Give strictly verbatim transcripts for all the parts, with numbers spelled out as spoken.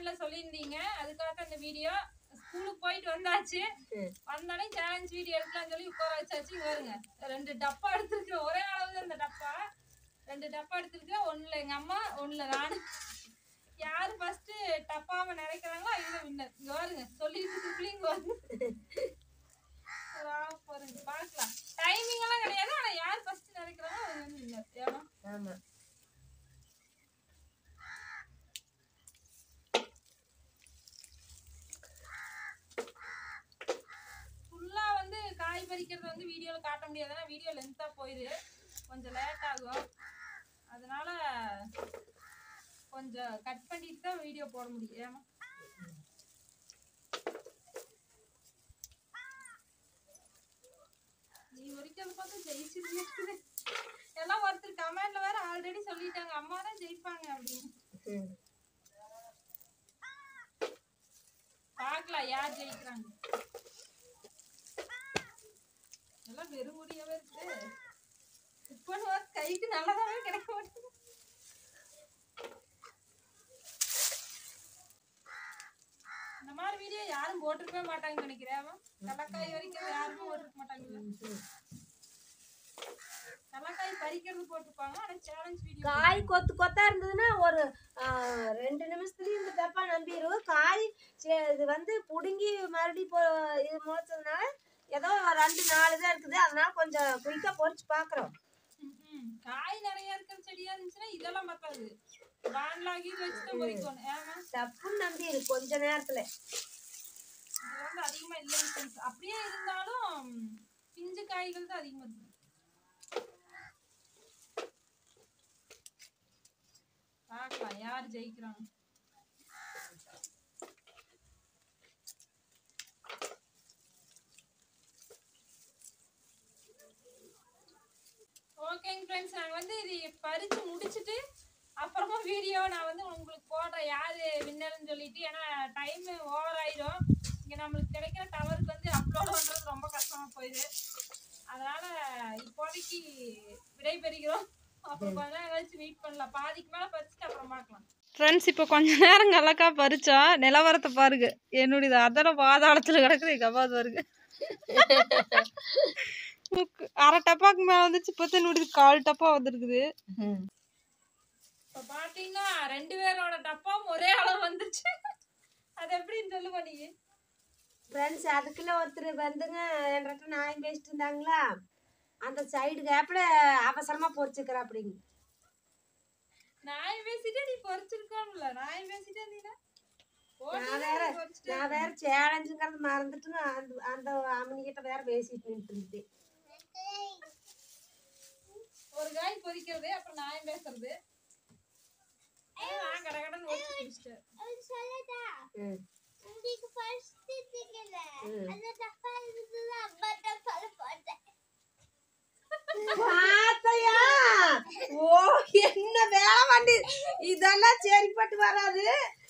கமெண்ட்ல சொல்லியிருந்தீங்க. அதுக்காக தான் இந்த வீடியோ. ஸ்கூலுக்கு போயிட்டு வந்தாச்சு. வந்தாலே சேலஞ்ச் வீடியோ எடுக்கலாம்னு சொல்லி உட்கார வச்சாச்சு. பாருங்க ரெண்டு டப்பா எடுத்துருக்கேன். ஒரே அளவு தான் இந்த டப்பா. ரெண்டு டப்பா எடுத்துருக்கேன். ஒண்ணுல எங்க அம்மா, ஒண்ணுல நானு. யாரு ஃபர்ஸ்ட் டப்பாவை நிறைக்கிறாங்களோ அவங்க வின்னர். இங்க பாருங்க சொல்லிட்டு இங்க பாருங்க பாருங்க பார்க்கலாம். டைமிங் எல்லாம் கிடையாது. ஆனா யார் ஃபர்ஸ்ட் நிறைக்கிறாங்களோ அவங்க வந்து வின்னர். ஏமா? ஆமா. ஃபுல்லா வந்து காய் பறிக்கிறது வந்து வீடியோல காட்ட முடியாது. ஏன்னா வீடியோ லென்த்தா போயிரு. கொஞ்சம் லேட் ஆகும். அதனால கொஞ்சம் கட் பண்ணிட்டு தான் வீடியோ போட முடியும். ஏமா? நீ வரைக்கும் பார்த்து ஜெயிச்சிருக்கீங்க. எல்லாம் ஒருத்தர் கமெண்ட்ல வேற ஆல்ரெடி சொல்லிட்டாங்க அம்மா தான் ஜெயிப்பாங்க அப்படின்னு. பார்க்கலாம் யார் ஜெயிக்கிறாங்க. எல்லாம் வெறும் முடியவே இருக்கு. இப்போ கைக்கு நல்லதாவே கிடைக்க மாட்டேங்குது. இந்த மாதிரி வீடியோ யாரும் போட்டிருக்கவே மாட்டாங்கன்னு நினைக்கிறேன். கடலக்காய் வரைக்கும் யாருமே போட்டிருக்க மாட்டாங்க. கடலக்காய் பறிக்கிறது போட்டுப்பாங்க. ஆனா சேலஞ்ச் வீடியோ காய் கொத்து கொத்தா இருந்ததுன்னா ஒரு ரெண்டு நிமிஷத்துலயும் இந்த டப்பா நம்பிடும். காய் இது வந்து புடுங்கி மறுபடியும் போ இது முளைச்சதுனால ஏதோ ரெண்டு நாலு தான் இருக்குது. அதனால கொஞ்சம் குயிக்கா பொறிச்சு பாக்குறோம். காய் நிறைய இருக்கிற செடியா இருந்துச்சுன்னா இதெல்லாம் பத்தாது. வான்லாகி வச்சுதான் பொறிக்கணும். ஏமா? டப்புன்னு நம்பிடு கொஞ்ச நேரத்துல. இது வந்து அதிகமா இல்லை. அப்படியே இருந்தாலும் பிஞ்சு காய்கள் தான் அதிகமா இருக்கு. பார்க்கலாம் யார் ஜெயிக்கிறாங்க. ஓகேங்க ஃப்ரெண்ட்ஸ், நாங்கள் வந்து இது பறித்து முடிச்சுட்டு அப்புறமா வீடியோ நான் வந்து உங்களுக்கு போடுறேன் யார் வின்னர்னு சொல்லிட்டு. ஏன்னா டைம் ஓவர் ஆயிடும். இங்கே நம்மளுக்கு கிடைக்கிற டவருக்கு வந்து அப்லோட் பண்ணுறது ரொம்ப கஷ்டமாக போயிடுது. அதனால் இப்போதைக்கு விடைபெறுகிறோம். அப்புறம் கொஞ்ச நேரம் கழிச்சு வெயிட் பண்ணலாம். பாதிக்கு மேலே பறிச்சுட்டு அப்புறம் பார்க்கலாம். ஃப்ரெண்ட்ஸ், இப்போ கொஞ்ச நேரம் கலக்கா பறிச்சா நிலவரத்தை பாருங்க. என்னுடைய அதெல்லாம் பாதாளத்தில் கிடக்குது. எங்கள் அம்மா பாருங்க அரை டப்பாக்கு மேல வந்துச்சு. இப்போ என்னுடைய கால் டப்பா வந்துருக்குது. இப்போ பாத்தீங்கன்னா ரெண்டு பேரோட டப்பாவும் ஒரே அளவு வந்துச்சு. அது எப்படின்னு சொல்லுவா நீ? ஃப்ரெண்ட்ஸ், அதுக்குள்ள ஒருத்தர் வந்துங்க என்கிட்ட நாயம் பேசிட்டு இருந்தாங்களா, அந்த சைடு கேப்ல அவசரமா பொறிச்சுக்கிறா அப்படிங்க. நாயம் பேசிட்டே நீ பொறிச்சிருக்கோம்ல. நாயம் பேசிட்டே நீனா நான் வேற நான் வேற சேலஞ்சுங்கிறது மறந்துட்டு அந்த அந்த அம்மனிக்கிட்ட வேற பேசிட்டு நின்றுட்டு ஒரு காய் பொறிக்கிறது அப்புறம் நாயம் பேசுறது. நான் கடகடன் ஓடி முடிச்சிட்டேன். பாத்தையா? ஓ, என்ன வேலை வண்டி இதெல்லாம் சரிப்பட்டு வராது.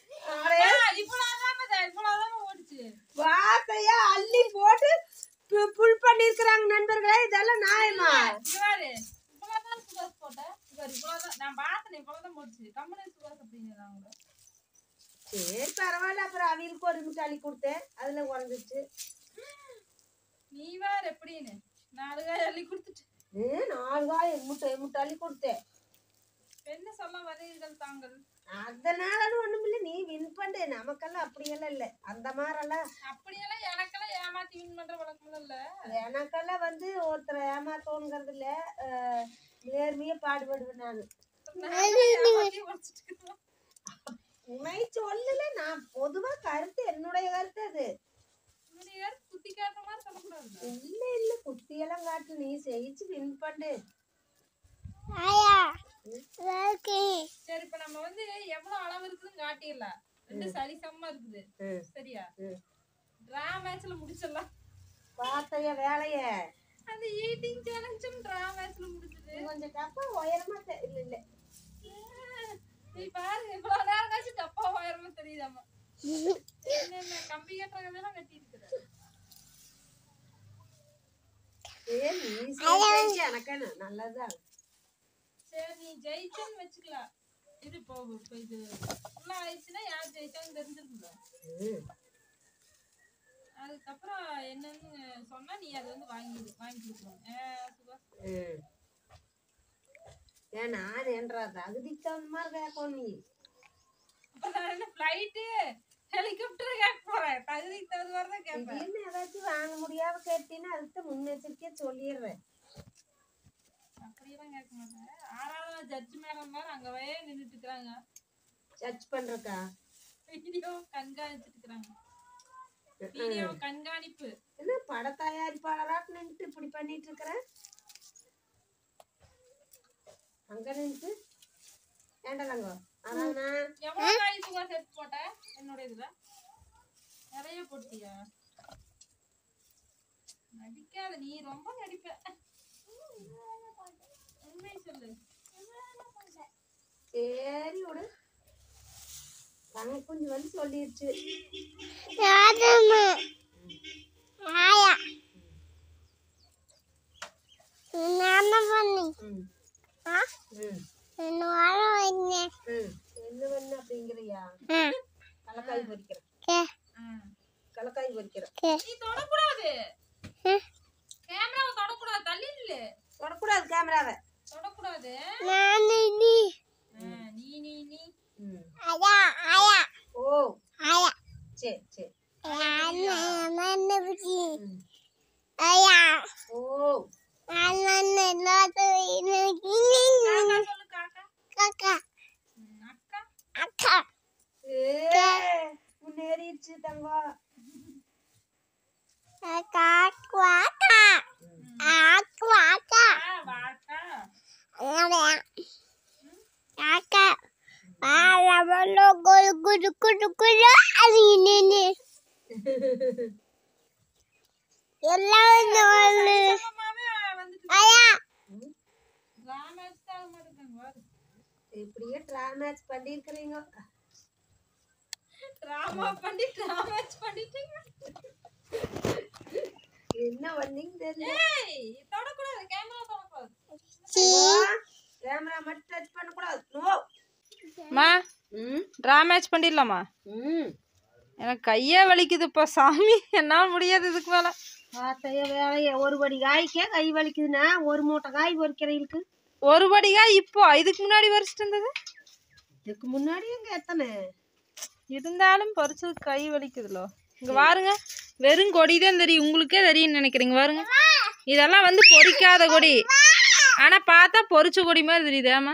பாத்தையா அள்ளி போட்டு புல் பண்ணிருக்கிறாங்க நண்பர்களே. இதெல்லாம் நியாயமா? சரி பரவாயில்ல. அப்புறம் அவியலுக்கு ஒரு முட்டை அள்ளி கொடுத்தேன். அதுல உடஞ்சிச்சு. நீ வேற எப்படின்னு நாலு காய் அள்ளி கொடுத்துட்டு நாலு காய் முட்டை முட்டை அள்ளி கொடுத்தேன். என்ன சொல்ல வரீர்கள் தாங்கள்? அதனால ஒண்ணும் இல்ல. நீ வின் பண்ணு. நமக்கெல்லாம் அப்படியெல்லாம் இல்ல. அந்த மாதிரிலாம் அப்படியெல்லாம் எனக்கெல்லாம் ஏமாத்தி வின் பண்ற வழக்கம் இல்ல. எனக்கெல்லாம் வந்து ஒருத்தரை ஏமாத்தோங்கிறது இல்ல. நேர்மையா பாடுபடுவேன் நானு. உண்மை சொல்லல. நான் பொதுவா கருத்து, என்னுடைய கருத்து அது. குத்தி காட்டுற மாதிரி சொல்லக்கூடாது. இல்ல இல்ல குத்தியெல்லாம் காட்டு. நீ ஜெயிச்சு வின் பண்ணு. சரி, இப்ப நம்ம வந்து எவ்வளவு அளவு இருக்குன்னு காட்டிடலாம். ரெண்டு சரிசமமா இருக்குது. சரியா? டிரா மேட்ச்ல முடிச்சிடலாம். பாத்தைய வேலைய அந்த ஈட்டிங் சேலஞ்சும் டிரா மேட்ச்ல முடிஞ்சது. கொஞ்சம் டப்பா உயரமா இல்ல இல்ல நீ பாரு இவ்வளவு நேரம் கழிச்சு டப்பா உயரமா தெரியுதாமா? என்ன கம்பி கட்டுறதெல்லாம் கட்டி இருக்குது. எனக்கு நல்லதுதான். சரி, நீ ஜெயிச்சன்னு வச்சுக்கலாம். இது போகும். இப்போ இது ஃபுல்லா ஆயிடுச்சுன்னா யார் ஜெயிச்சாங்கன்னு தெரிஞ்சிருக்குல்ல. அதுக்கப்புறம் என்னன்னு சொன்னா நீ அதை வந்து வாங்கி வாங்கி கொடுக்கணும். ஏன் நான் என்றா தகுதிக்கு தகுந்த மாதிரி கேட்கும் நீ. அப்ப நான் என்ன ஃப்ளைட்டு ஹெலிகாப்டர் கேட்க போறேன். தகுதிக்கு தகுந்த மாதிரி தான் கேட்பேன். என்ன ஏதாச்சும் வாங்க முடியாம கேட்டீங்கன்னா அதுக்கு முன்னெச்சரிக்கையா சொல்லிடுறேன். அப்படியெல்லாம் கேட்க மாட்டேன். ஆறாவது ஜட்ஜ் மேடம் மாதிரி அங்கவே நின்றுட்டு இருக்கிறாங்க. ஜட்ஜ் பண்றக்கா வீடியோ கண்காணிச்சுட்டு இருக்கிறாங்க. வீடியோ கண்காணிப்பு. என்ன பட தயாரிப்பாளராட்டு நின்று இப்படி பண்ணிட்டு இருக்கிற? அங்க நின்று ஏண்டலங்கோ அதானா எவ்வளவு காய் சுகா சேர்த்து போட்ட என்னோட இதுல நிறைய போட்டியா? நடிக்காத நீ ரொம்ப நடிப்ப. உண்மை சொல்லு. சரி விடு. தங்க கொஞ்சம் வந்து சொல்லிருச்சு. என்ன பண்ண அப்படிங்கிறியா? கலக்காய் பொரிக்கிறேன். கலக்காய் பொரிக்கிறேன். நீ தொடக்கூடாது. கேமராவை தொடக்கூடாது. தள்ளி நில்லு. தொடக்கூடாது கேமராவை. தொடக்கூடாது. நீ நீ நீ நீ ஓ சரி சரி ஓ முன்னேறிடுச்சு தங்கம். இப்படியே டிராமேட்ச் பண்ணிருக்கிறீங்க. டிராமா பண்ணி டிராமேட்ச் பண்ணிட்டீங்க. என்ன பண்ணீங்க தெரியல. ஏய் தொடக்கூடாது. கேமரா தொடக்கூடாது. கேமரா மட்டும் டச் பண்ண கூடாது. நோ மா ம் டிராமேட்ச் பண்ணிடலாமா? ம் எனக்கு கையே வலிக்குதுப்பா சாமி. என்னால முடியாது இதுக்கு மேல. பார்த்தைய வேலைய ஒரு படி காய்க்கே கை வலிக்குதுன்னா ஒரு மூட்டை காய் பொறிக்கிறீங்களுக்கு ஒரு படிகா இப்போ இதுக்கு முன்னாடி பறிச்சுட்டு இருந்தது. இதுக்கு முன்னாடி எங்க எத்தனை இருந்தாலும் பறிச்சது கை வலிக்குதுலோ. இங்க பாருங்க வெறும் கொடி தான் தெரியும். உங்களுக்கே தெரியும்னு நினைக்கிறீங்க பாருங்க. இதெல்லாம் வந்து பொறிக்காத கொடி. ஆனா பார்த்தா பொறிச்ச கொடி மாதிரி தெரியுது. ஆமா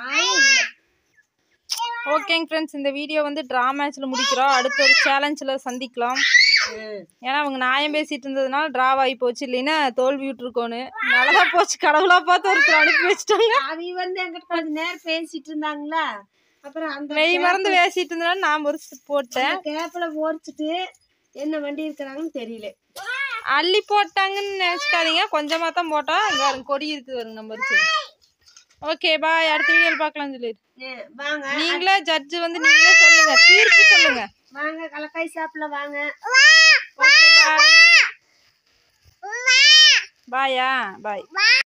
ஓகேங்க ஃப்ரெண்ட்ஸ், இந்த வீடியோ வந்து ட்ரா மேட்ச்ல முடிக்கிறோம். அடுத்த ஒரு சேலஞ்சில் சந்திக்கலாம். ஏன்னா அவங்க நியாயம் பேசிட்டு இருந்ததுனால டிராவ் ஆகி போச்சு. இல்லைன்னா தோல்வி விட்டுருக்கோன்னு நல்லா போச்சு. கடவுளா பார்த்து ஒருத்தர் அனுப்பி வச்சுட்டாங்க. அவி வந்து எங்கிட்ட கொஞ்ச நேரம் பேசிட்டு இருந்தாங்களா, அப்புறம் அந்த மெய் மறந்து பேசிட்டு இருந்தனால நான் பொறிச்சு போட்டேன். கேப்ல பொறிச்சிட்டு என்ன வண்டி இருக்கிறாங்கன்னு தெரியல. அள்ளி போட்டாங்கன்னு நினைச்சுக்காதீங்க, கொஞ்சமா தான் போட்டா. இங்க கொடி இருக்குது வருங்க நம்ம பொறிச்சது. Okay bye. அடுத்த வீடியோல பார்க்கலாம் சொல்லிடு. வாங்க நீங்களே ஜட்ஜ் வந்து நீங்களே சொல்லுங்க, தீர்ப்பு சொல்லுங்க. வாங்க கலக்காய் சாப்பிட வாங்க. Okay bye. பாயா பாய்.